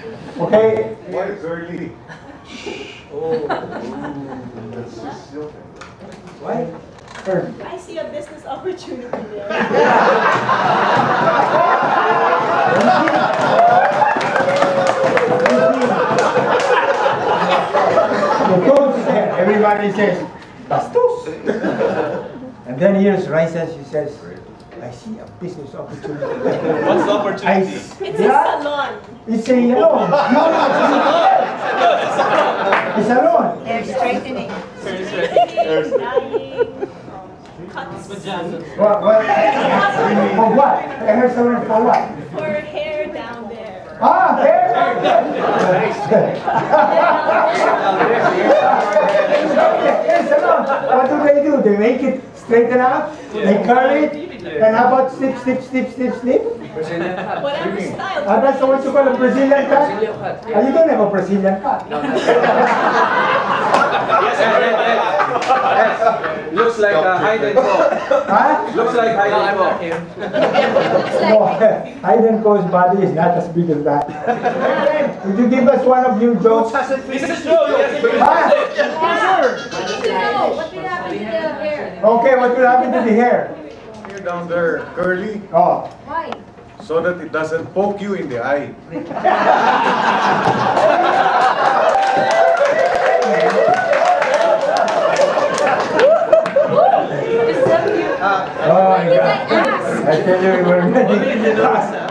Okay? Why girly? Oh. That's just joking. Why? Curly. I see a business opportunity there. Everybody says, Bastos. And then here's Riza, she says, I see a business opportunity. What's the opportunity? It's a salon. It's a salon. It's a salon. They're straightening. Dyeing, cuts. What? For what? A hair salon for what? For hair down there. Ah, hair down there. Hair salon. What do? They make it straighten out, they curl it, and how about snip, snip, snip, snip, snip? Whatever style. That's what you call a Brazilian cut? You don't have a Brazilian cut. Looks like a hide and go. Huh? Looks like hide and go. No, hide and go's body is not as big as that. Would you give us one of your jokes? This is true. Huh? What will happen to the hair? Okay, what will happen to the hair? Here down there, curly, Oh. Why? so that it doesn't poke you in the eye. Oh my God. I tell you, we're ready.